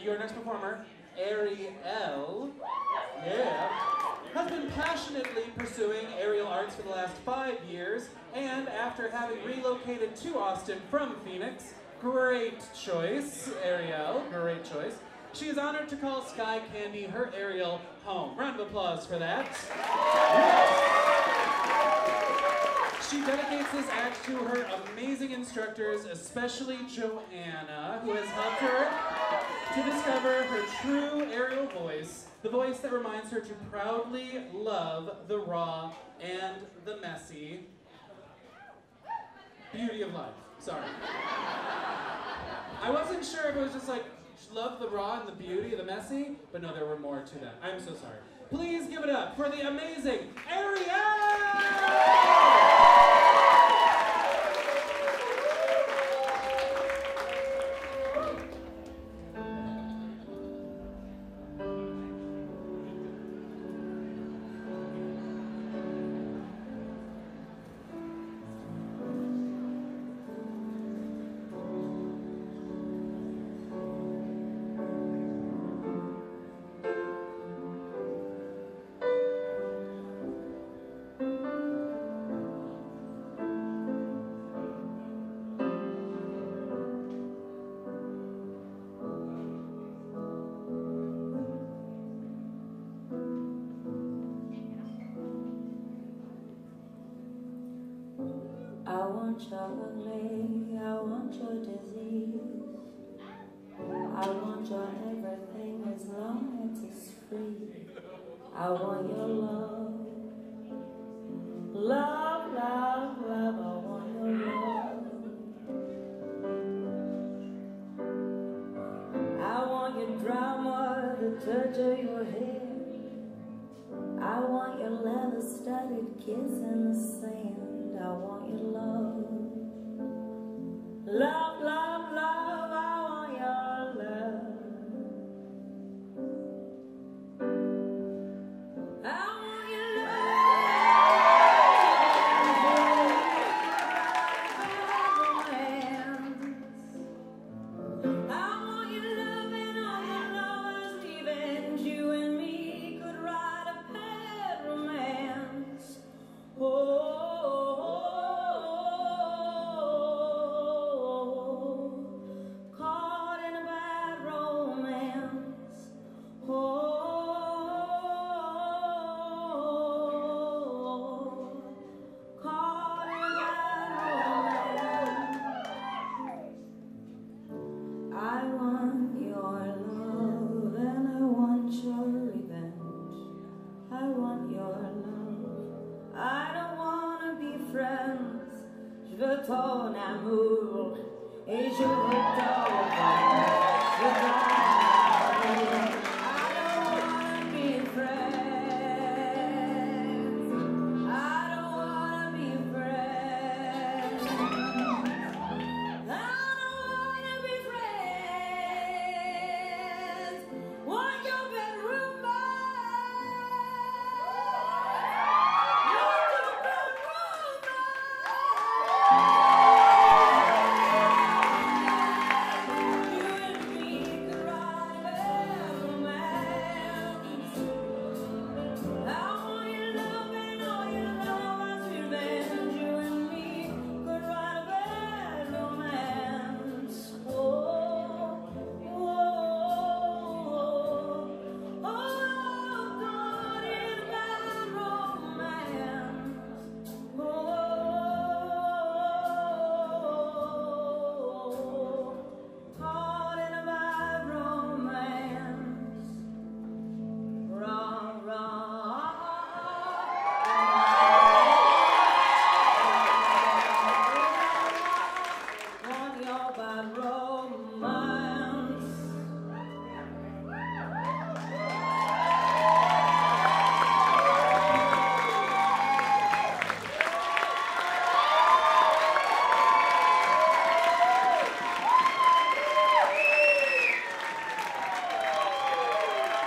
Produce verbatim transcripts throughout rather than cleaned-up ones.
your next performer, Aèrie Elle, yeah, has been passionately pursuing aerial arts for the last five years, and after having relocated to Austin from Phoenix, great choice, Aèrie Elle, great choice, she is honored to call Sky Candy her aerial home. Round of applause for that. She dedicates this act to her amazing instructors, especially Joanna, who has helped her to discover her true aerial voice, the voice that reminds her to proudly love the raw and the messy. Beauty of life. Sorry. I wasn't sure if it was just like, love the raw and the beauty, the messy, but no, there were more to that. I'm so sorry. Please give it up for the amazing Aèrie Elle! I want your ugly, I want your disease, I want your everything as long as it's free. I want your love, love, love, love, I want your love. I want your drama, the touch of your hair, I want your leather-studded kiss in the sand. I want your love, love, love, love, I want your love. I want your love, I want your love and all your lovers revenge. You and me could write a bad romance. Oh. Je veux ton amour et je veux ton regard. Je veux ton amour. I don't wanna be friends. I don't wanna be friends. I don't wanna be friends. Want your bedroom man. Want your bedroom man.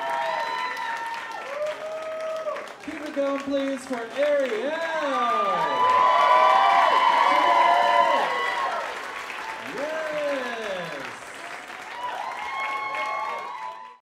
Keep it going, please, for Aèrie Elle.